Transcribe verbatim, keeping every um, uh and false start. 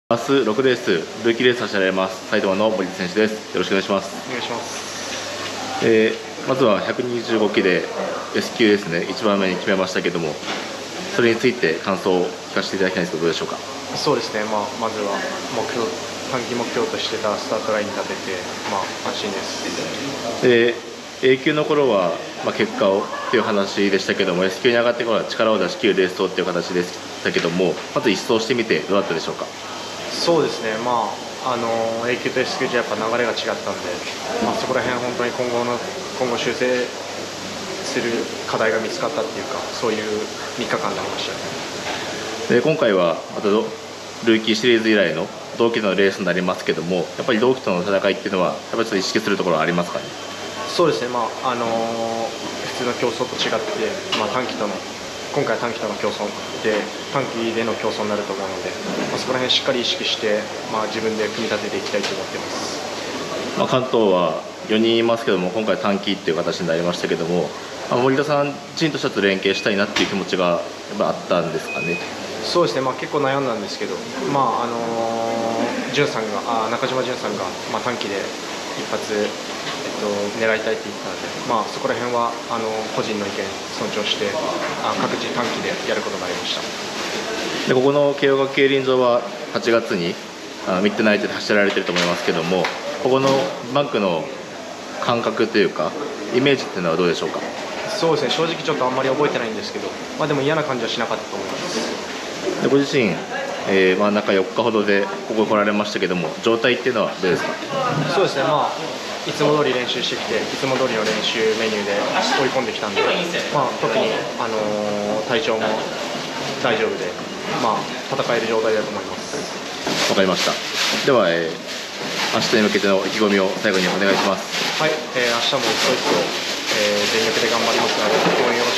明日ろくレース、ルーキーレース走られます埼玉の森田選手です。よろしくお願いします。 お願いします。 えー、まずはひゃくにじゅうごキで S 級ですね、いちばんめに決めましたけども、それについて感想を聞かせていただきたいんですけど、どうでしょうか。 そうですね、まあ、まずは目標短期目標としてたスタートラインに立てて、まあ、安心です。 で A 級の頃は、まあ、結果をっていう話でしたけども、 S 級に上がってからは力を出し切るレースとっていう形でしたけども、まず一走してみてどうだったでしょうか。 そうですね、まああの A 級と S 級じゃやっぱ流れが違ったんで、まあ、そこら辺本当に今後の今後修正する課題が見つかったっていうか、そういうみっかかんになりました。 で今回はまたルーキーシリーズ以来の同期とのレースになりますけども、やっぱり同期との戦いっていうのはやっぱりちょっと意識するところはありますかね。 そうですね、まああの普通の競争と違って、まあ、短期との今回は短期との競争で短期での競争になると思うので、まあ、そこら辺しっかり意識して、まあ、自分で組み立てていきたいと思っています。 まあ、関東はよにんいますけども、今回短期っていう形になりましたけども、まあ、森田さんチームとしては連携したいなっていう気持ちがやっぱあったんですかね。 そうですね、まあ、結構悩んだんですけど、まああのー、潤さんがあ中島潤さんが、まあ、短期で一発、えっと、狙いたいって言ったので、まあ、そこら辺はあの個人の意見尊重してあ各自短期でやることになりました。 でここの慶応学競輪場ははちがつにあミッドナイトで走られてると思いますけども、ここのバンクの感覚というかイメージっていうのはどうでしょうか。 そうですね、正直ちょっとあんまり覚えてないんですけど、まあ、でも嫌な感じはしなかったと思います。 でご自身、えーまあ、中よっかほどでここ来られましたけども、状態っていうのはどうですか。 そうですね、まあ、いつも通り練習してきて、いつも通りの練習メニューで追い込んできたんで、まあ、特に、あのー体調も大丈夫で、まあ、戦える状態だと思います。 わかりました。では、えー明日に向けての意気込みを最後にお願いします。 はい、えー、明日も一つ一つ、えー全力で頑張りますので、応援よろしくお願いします。